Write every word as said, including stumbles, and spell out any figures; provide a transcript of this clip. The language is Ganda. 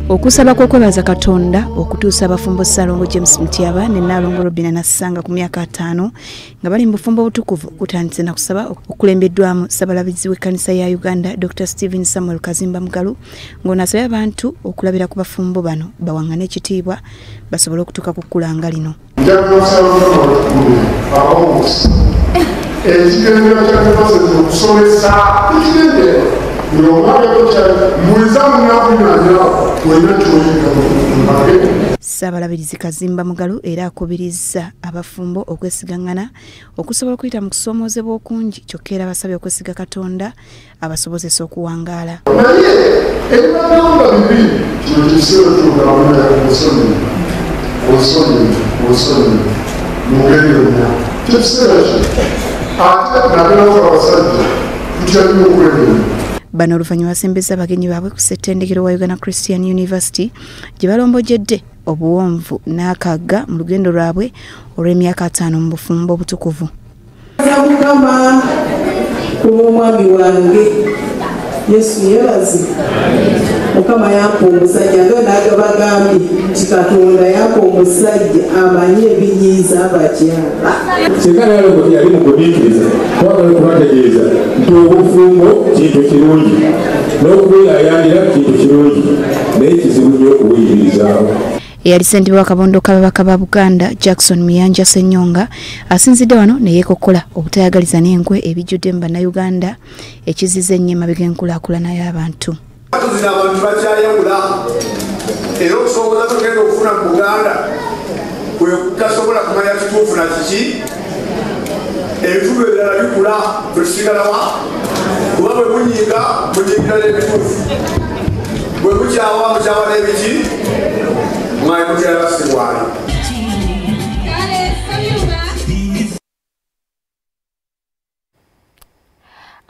Okusaba kw'okwebaza Katonda okutuusa Abafumbo Ssaalongo James Mutyaba ne Nnaalongo Robina Nassanga ku myaka ataano nga bali mu bufumbo obutukuvu kutandise na kusaba okulembeddwamu Ssaabalabirizi w'ekkanisa ya Uganda Doctor Stephen Samuel Kaziimba Mugalu ng'onaasabye abantu okulabira ku bafumbo bano bawaŋŋane ekitiibwa basobole okutuuka ku kkulanga lino. Ekigendera ky'abakozi okusomesa ekigendera buli omwaka muliza munakunyanya wena kyoyiga mu Ssaabalabirizi Kaziimba Mugalu era akubirizza abafumbo okwesigaŋŋana okusobola okuyita mu kusomoozebwa okungi kyokka era basabye okwesiga Katonda abasobozesa okuwangaala. Naye ebibagamba bibiri kino kiseera kyogamba osonyi osonyi osonyi mugende yonna kyo kiseera kyo ate nabirawo abasajja tukyalina okwegenda. Bano oluvannyuma basembezza abagenyi baabwe ku ssettendekero wa Uganda Christian University gye balombojjedde obuwonvu n'akagga mu lugendo lwabwe olw'emyaka ataano mu bufumbo obutukuvu. Mukama kumwami wange Yesu yebazi Mukama yampa omusajja nga nagabagambye nti Katonda yampa omusajja amanyi ebinyiiza abakyala. Singa nalongo yali mu kubiikiriza twagala okubategeeza nti obufumbo kintu kirungi n'okubweyayanira kintu kirungi naye kizibu nnyo okubuyimirizaawo. Eyali ssentebe wa kabondo k'ababaka ba Buganda Jackson Miyanja Ssenyonga asinzidde wano ne yeekokkola obutayagaliza n'enkwe ebijjudde mu bannayuganda ekizizza ennyo emabega enkulaakulana y'abantu. Tuzina abantu bakyayawula era okusobola tugenda okufuna mu Buganda kwe tasobola kumanya kituufu na kiki ebituufu ebirala bikula twetusigalawa kuba bwe munyiga munyigira n'ebituufu bwe mukyawa mukyawa n'ebiki mwayi mutyala basibwala.